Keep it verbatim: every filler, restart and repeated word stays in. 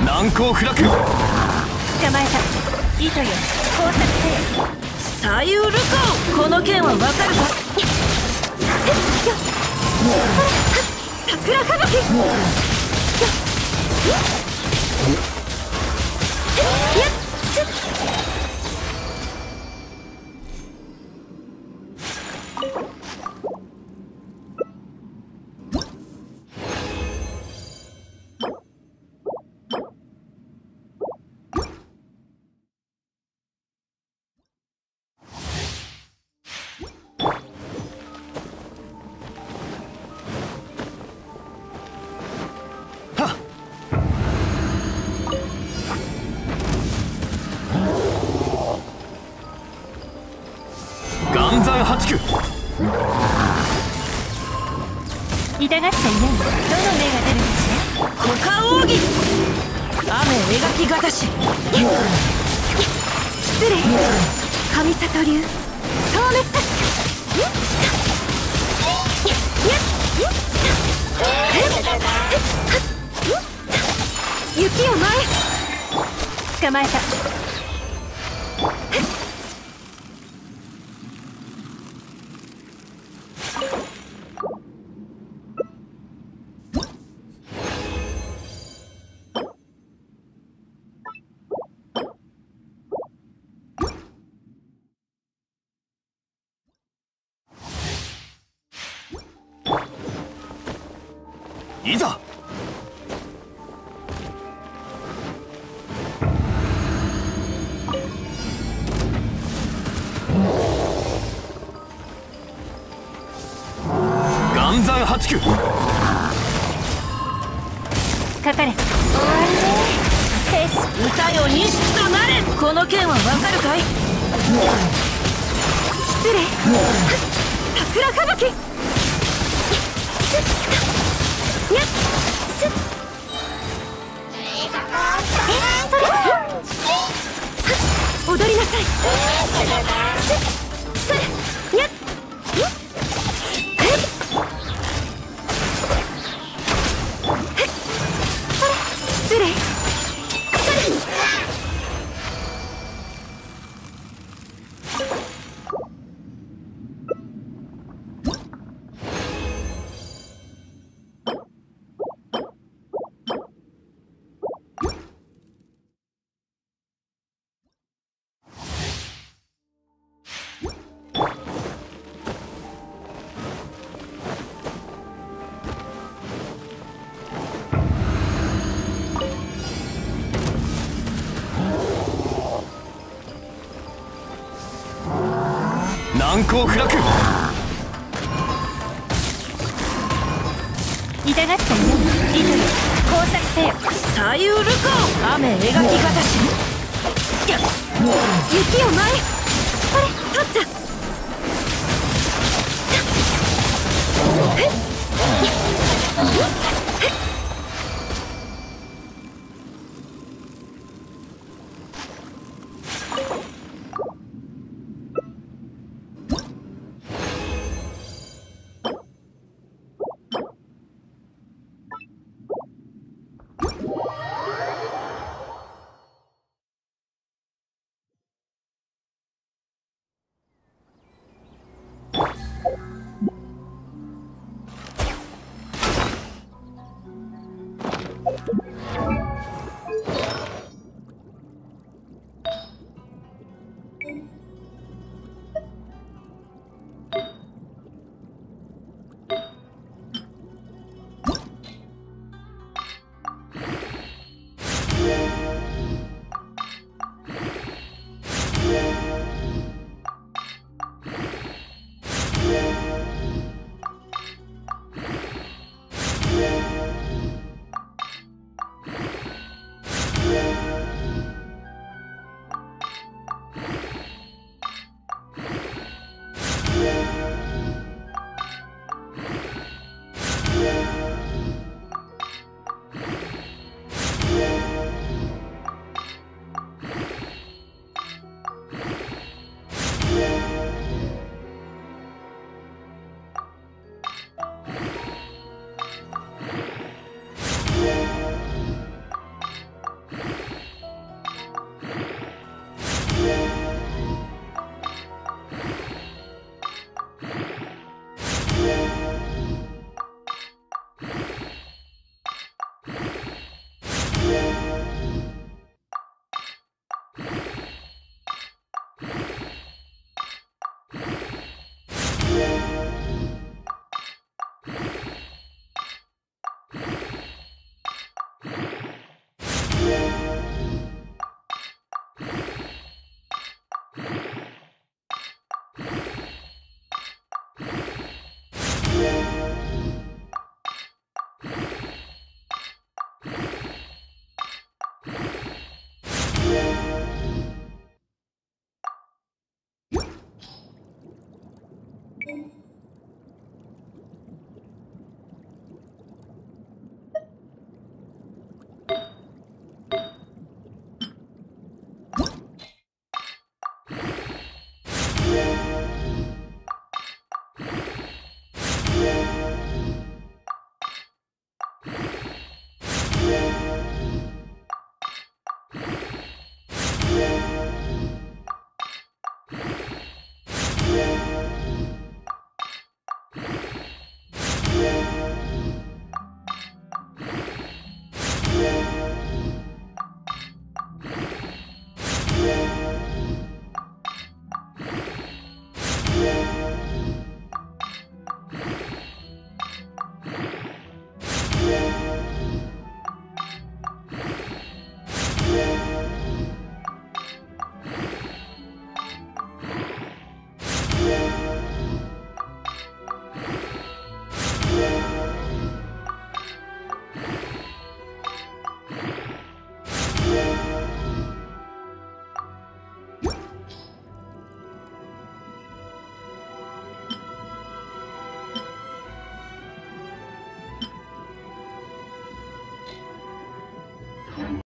難攻不落。捕まえた。糸よ、工作せよ。 左右ルコ。この剣はわかるか。桜吹雪。やっすっ。 岩山八九。 痛がっちゃいない。どの目が出るかしら。 股間奥義。雨描きがたし。 失礼。神里流消滅。雪を前。捕まえた。 いざ。岩山八九。 かかれ。終わりね。兵士歌よ錦となれ。この剣はわかるかい。 失礼。桜吹雪。やっすっ。えそれ踊りなさい。すっそれやっえっそれ失礼。それ難攻不落。 痛がっちゃいない。糸よ、工作せよ。 左右ルコ。雨描きがたし。 雪を前。それ取った。えっ